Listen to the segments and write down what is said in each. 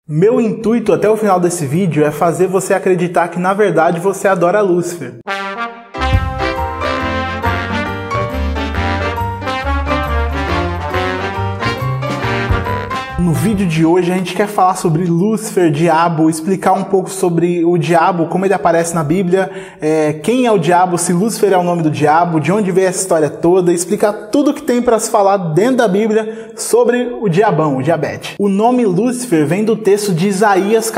Meu intuito até o final desse vídeo é fazer você acreditar que na verdade você adora Lúcifer. No vídeo de hoje a gente quer falar sobre Lúcifer, diabo, explicar um pouco sobre o diabo, como ele aparece na Bíblia, quem é o diabo, se Lúcifer é o nome do diabo, de onde veio essa história toda, explicar tudo que tem para se falar dentro da Bíblia sobre o diabão, o diabete. O nome Lúcifer vem do texto de Isaías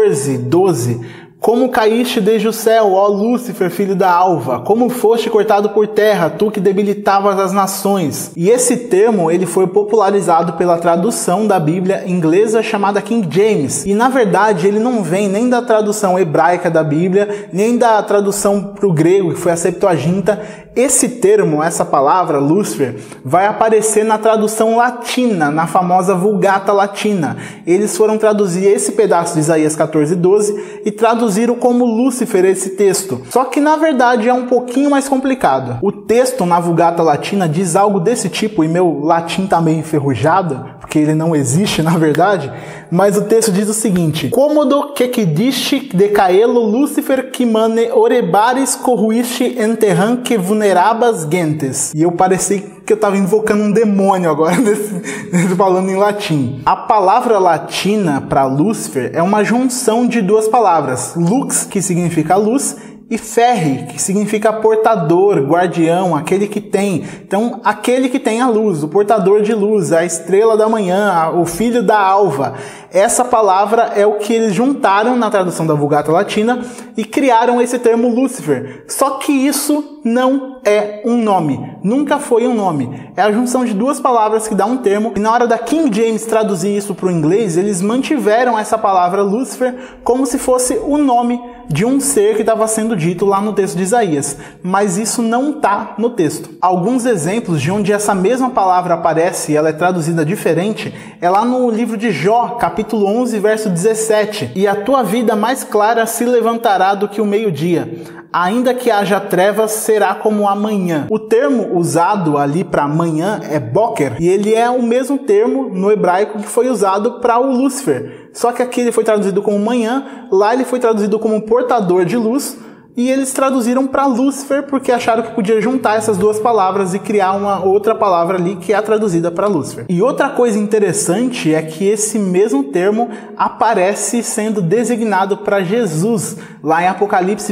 14:12. Como caíste desde o céu, ó Lúcifer, filho da alva, como foste cortado por terra, tu que debilitavas as nações. E esse termo ele foi popularizado pela tradução da Bíblia inglesa chamada King James. E na verdade ele não vem nem da tradução hebraica da Bíblia, nem da tradução para o grego, que foi a Septuaginta. Esse termo, essa palavra, Lúcifer, vai aparecer na tradução latina, na famosa Vulgata Latina. Eles foram traduzir esse pedaço de Isaías 14:12 e traduziram como Lúcifer esse texto. Só que na verdade é um pouquinho mais complicado. O texto na Vulgata Latina diz algo desse tipo, e meu latim tá meio enferrujado, porque ele não existe na verdade, mas o texto diz o seguinte: Cômodo que disti decaelo Lúcifer que mane orebaris corruisti enterran que vulnerabas gentes. E eu parecia que eu estava invocando um demônio agora, falando em latim. A palavra latina para Lúcifer é uma junção de duas palavras. Lux, que significa luz, e ferri, que significa portador, guardião, aquele que tem. Então, aquele que tem a luz, o portador de luz, a estrela da manhã, o filho da alva. Essa palavra é o que eles juntaram na tradução da Vulgata Latina e criaram esse termo Lúcifer. Só que isso não é um nome. Nunca foi um nome. É a junção de duas palavras que dá um termo. E na hora da King James traduzir isso para o inglês, eles mantiveram essa palavra Lúcifer como se fosse o nome de um ser que estava sendo dito lá no texto de Isaías. Mas isso não está no texto. Alguns exemplos de onde essa mesma palavra aparece e ela é traduzida diferente é lá no livro de Jó, capítulo 11, verso 17. E a tua vida mais clara se levantará do que o meio-dia. Ainda que haja trevas, será como amanhã. O termo usado ali para amanhã é boker, e ele é o mesmo termo no hebraico que foi usado para o Lúcifer. Só que aqui ele foi traduzido como manhã, lá ele foi traduzido como portador de luz, e eles traduziram para Lúcifer porque acharam que podia juntar essas duas palavras e criar uma outra palavra ali que é a traduzida para Lúcifer. E outra coisa interessante é que esse mesmo termo aparece sendo designado para Jesus, lá em Apocalipse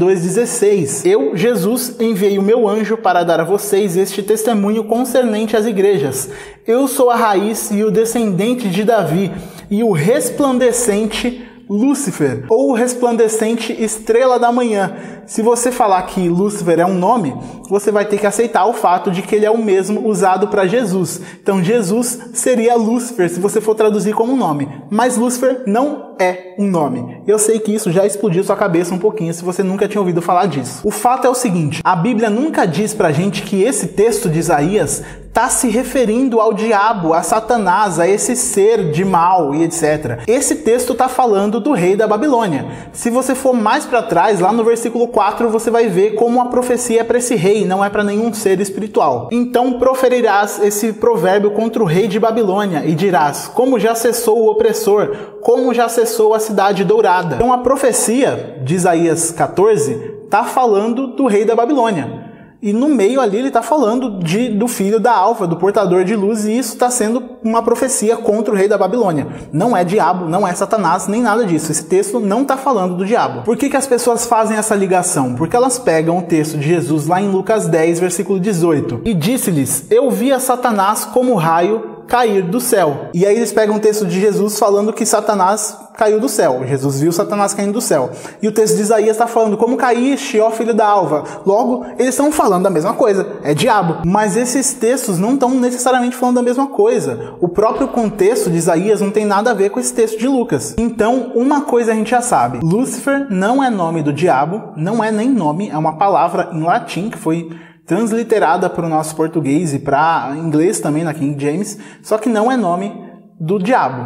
22:16. Eu, Jesus, enviei o meu anjo para dar a vocês este testemunho concernente às igrejas. Eu sou a raiz e o descendente de Davi e o resplandecente Lúcifer, ou resplandecente estrela da manhã. Se você falar que Lúcifer é um nome, você vai ter que aceitar o fato de que ele é o mesmo usado para Jesus. Então Jesus seria Lúcifer se você for traduzir como nome. Mas Lúcifer não é um nome. Eu sei que isso já explodiu sua cabeça um pouquinho se você nunca tinha ouvido falar disso. O fato é o seguinte: a Bíblia nunca diz pra gente que esse texto de Isaías está se referindo ao diabo, a Satanás, a esse ser de mal e etc. Esse texto está falando do rei da Babilônia. Se você for mais para trás, lá no versículo 4, você vai ver como a profecia é para esse rei, não é para nenhum ser espiritual. Então proferirás esse provérbio contra o rei de Babilônia e dirás: como já cessou o opressor, como já cessou a cidade dourada. Então a profecia de Isaías 14 está falando do rei da Babilônia. E no meio ali ele está falando do filho da alva, do portador de luz, e isso está sendo uma profecia contra o rei da Babilônia. Não é diabo, não é Satanás, nem nada disso. Esse texto não está falando do diabo. Por que as pessoas fazem essa ligação? Porque elas pegam o texto de Jesus lá em Lucas 10, versículo 18. E disse-lhes: eu vi a Satanás como raio cair do céu. E aí eles pegam o texto de Jesus falando que Satanás caiu do céu. Jesus viu Satanás caindo do céu. E o texto de Isaías está falando: como caíste, ó filho da alva. Logo, eles estão falando da mesma coisa. É diabo. Mas esses textos não estão necessariamente falando da mesma coisa. O próprio contexto de Isaías não tem nada a ver com esse texto de Lucas. Então, uma coisa a gente já sabe: Lúcifer não é nome do diabo, não é nem nome, é uma palavra em latim que foi transliterada para o nosso português e para inglês também na King James, só que não é nome do diabo.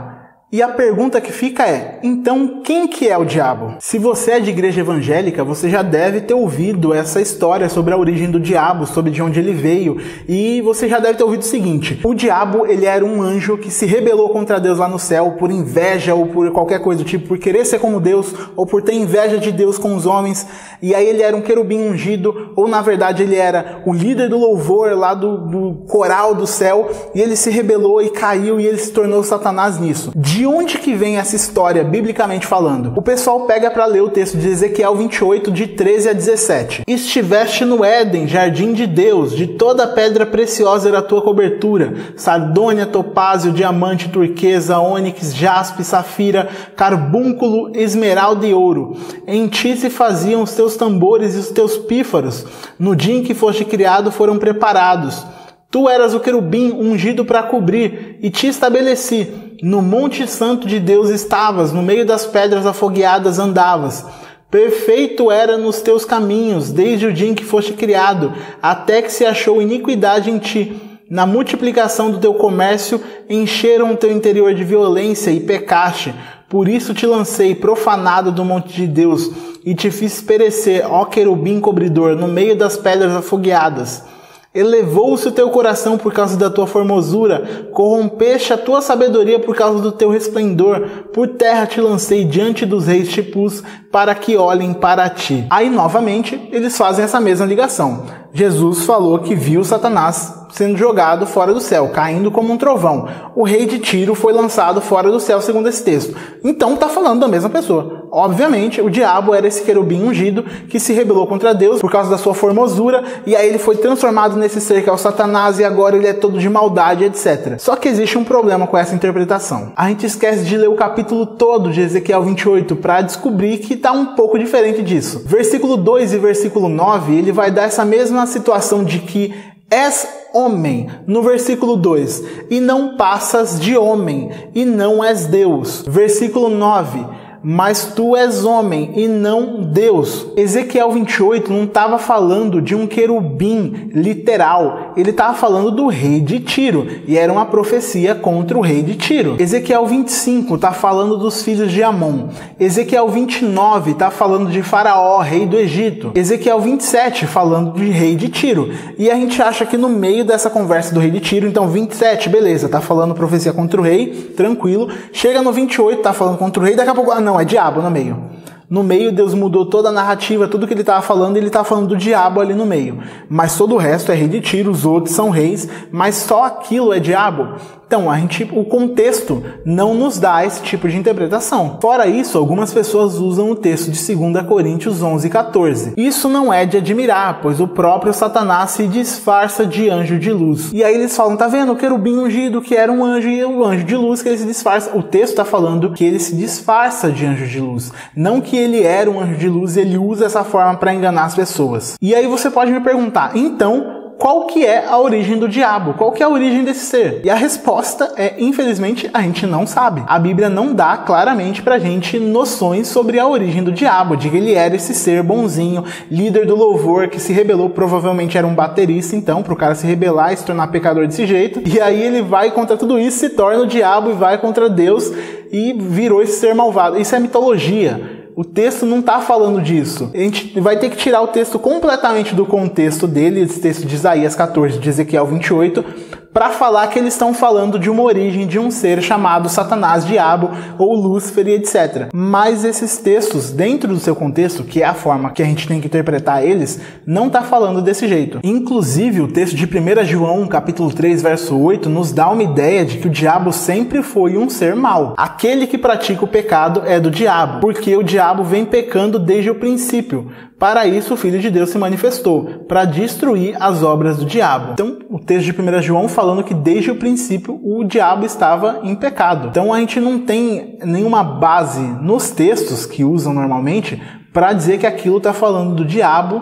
E a pergunta que fica é, então quem que é o diabo? Se você é de igreja evangélica, você já deve ter ouvido essa história sobre a origem do diabo, sobre de onde ele veio, e você já deve ter ouvido o seguinte: o diabo, ele era um anjo que se rebelou contra Deus lá no céu por inveja ou por qualquer coisa do tipo, por querer ser como Deus, ou por ter inveja de Deus com os homens, e aí ele era um querubim ungido, ou na verdade ele era o líder do louvor lá do coral do céu, e ele se rebelou e caiu, e ele se tornou Satanás nisso. De onde que vem essa história, biblicamente falando? O pessoal pega para ler o texto de Ezequiel 28, de 13 a 17. Estiveste no Éden, jardim de Deus, de toda pedra preciosa era a tua cobertura, sardônia, topázio, diamante, turquesa, ônix, jaspe, safira, carbúnculo, esmeralda e ouro. Em ti se faziam os teus tambores e os teus pífaros. No dia em que foste criado foram preparados. Tu eras o querubim ungido para cobrir, e te estabeleci. No monte santo de Deus estavas, no meio das pedras afogueadas andavas. Perfeito era nos teus caminhos, desde o dia em que foste criado, até que se achou iniquidade em ti. Na multiplicação do teu comércio, encheram o teu interior de violência e pecaste. Por isso te lancei profanado do monte de Deus, e te fiz perecer, ó querubim cobridor, no meio das pedras afogueadas. Elevou-se o teu coração por causa da tua formosura, corrompeste a tua sabedoria por causa do teu resplendor, por terra te lancei, diante dos reis te pus, para que olhem para ti. Aí, novamente, eles fazem essa mesma ligação. Jesus falou que viu Satanás sendo jogado fora do céu, caindo como um trovão. O rei de Tiro foi lançado fora do céu, segundo esse texto. Então está falando da mesma pessoa. Obviamente, o diabo era esse querubim ungido que se rebelou contra Deus por causa da sua formosura, e aí ele foi transformado nesse ser que é o Satanás, e agora ele é todo de maldade, etc. Só que existe um problema com essa interpretação. A gente esquece de ler o capítulo todo de Ezequiel 28 para descobrir que está um pouco diferente disso. Versículo 2 e versículo 9, ele vai dar essa mesma situação de que és homem, no versículo 2, e não passas de homem, e não és Deus. Versículo 9, mas tu és homem e não Deus. Ezequiel 28 não estava falando de um querubim literal, ele estava falando do rei de Tiro, e era uma profecia contra o rei de Tiro. Ezequiel 25 está falando dos filhos de Amon. Ezequiel 29 está falando de Faraó, rei do Egito. Ezequiel 27 falando de rei de Tiro. E a gente acha que no meio dessa conversa do rei de Tiro, então 27, beleza, está falando profecia contra o rei, tranquilo. Chega no 28, está falando contra o rei, daqui a pouco, não, é diabo no meio. No meio, Deus mudou toda a narrativa, tudo que ele estava falando, ele estava falando do diabo ali no meio. Mas todo o resto é rei de Tiro, os outros são reis, mas só aquilo é diabo. Então, o contexto não nos dá esse tipo de interpretação. Fora isso, algumas pessoas usam o texto de 2 Coríntios 11:14. Isso não é de admirar, pois o próprio Satanás se disfarça de anjo de luz. E aí eles falam, tá vendo? O querubim ungido que era um anjo, e o anjo de luz que ele se disfarça. O texto está falando que ele se disfarça de anjo de luz. Não que ele era um anjo de luz e ele usa essa forma para enganar as pessoas. E aí você pode me perguntar, então, qual que é a origem do diabo? Qual que é a origem desse ser? E a resposta é, infelizmente, a gente não sabe. A Bíblia não dá claramente pra gente noções sobre a origem do diabo, de que ele era esse ser bonzinho, líder do louvor, que se rebelou, provavelmente era um baterista, então, pro cara se rebelar e se tornar pecador desse jeito. E aí ele vai contra tudo isso, se torna o diabo e vai contra Deus e virou esse ser malvado. Isso é mitologia. O texto não está falando disso. A gente vai ter que tirar o texto completamente do contexto dele, esse texto de Isaías 14, de Ezequiel 28, para falar que eles estão falando de uma origem de um ser chamado Satanás, Diabo ou Lúcifer e etc. Mas esses textos, dentro do seu contexto, que é a forma que a gente tem que interpretar eles, não está falando desse jeito. Inclusive, o texto de 1 João, capítulo 3, verso 8, nos dá uma ideia de que o diabo sempre foi um ser mau. Aquele que pratica o pecado é do diabo, porque o diabo vem pecando desde o princípio. Para isso, o Filho de Deus se manifestou, para destruir as obras do diabo. Então, o texto de 1 João falando que desde o princípio o diabo estava em pecado. Então, a gente não tem nenhuma base nos textos que usam normalmente para dizer que aquilo está falando do diabo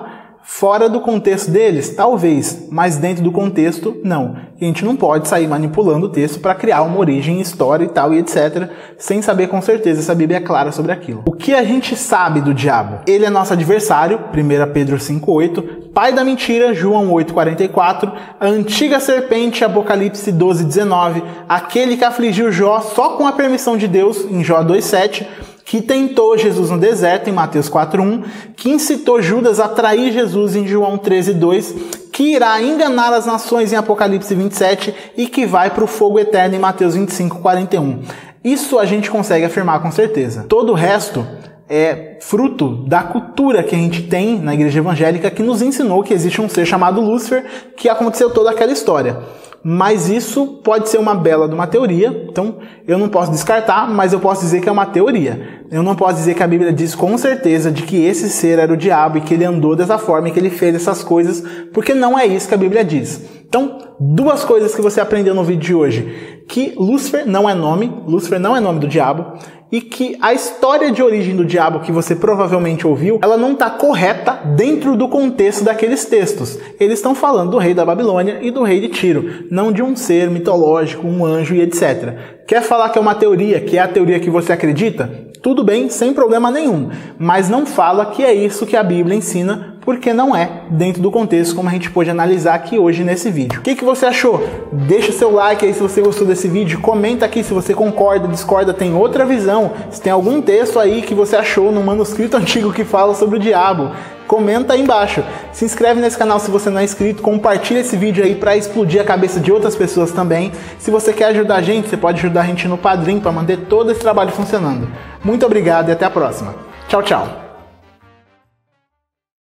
Fora do contexto deles, talvez, mas dentro do contexto, não. E a gente não pode sair manipulando o texto para criar uma origem, história e tal e etc, sem saber com certeza se a Bíblia é clara sobre aquilo. O que a gente sabe do diabo? Ele é nosso adversário, 1 Pedro 5,8, pai da mentira, João 8,44, a antiga serpente, Apocalipse 12,19, aquele que afligiu Jó só com a permissão de Deus, em Jó 2,7, que tentou Jesus no deserto, em Mateus 4,1, que incitou Judas a trair Jesus, em João 13,2, que irá enganar as nações, em Apocalipse 27, e que vai para o fogo eterno, em Mateus 25,41. Isso a gente consegue afirmar com certeza. Todo o resto é fruto da cultura que a gente tem na igreja evangélica, que nos ensinou que existe um ser chamado Lúcifer, que aconteceu toda aquela história. Mas isso pode ser uma bela de uma teoria, então eu não posso descartar, mas eu posso dizer que é uma teoria. Eu não posso dizer que a Bíblia diz com certeza de que esse ser era o diabo e que ele andou dessa forma e que ele fez essas coisas, porque não é isso que a Bíblia diz. Então, duas coisas que você aprendeu no vídeo de hoje. Que Lúcifer não é nome do diabo, e que a história de origem do diabo que você provavelmente ouviu, ela não está correta dentro do contexto daqueles textos. Eles estão falando do rei da Babilônia e do rei de Tiro, não de um ser mitológico, um anjo e etc. Quer falar que é uma teoria, que é a teoria que você acredita? Tudo bem, sem problema nenhum, mas não fala que é isso que a Bíblia ensina, porque não é dentro do contexto, como a gente pôde analisar aqui hoje nesse vídeo. O que você achou? Deixa o seu like aí se você gostou desse vídeo, comenta aqui se você concorda, discorda, tem outra visão, se tem algum texto aí que você achou num manuscrito antigo que fala sobre o diabo. Comenta aí embaixo. Se inscreve nesse canal se você não é inscrito, compartilha esse vídeo aí para explodir a cabeça de outras pessoas também. Se você quer ajudar a gente, você pode ajudar a gente no Padrim para manter todo esse trabalho funcionando. Muito obrigado e até a próxima. Tchau, tchau.